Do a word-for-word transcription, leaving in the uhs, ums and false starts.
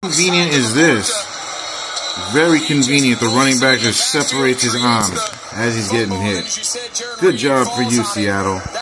Convenient is this? Very convenient. The running back just separates his arms as he's getting hit. Good job for you, Seattle.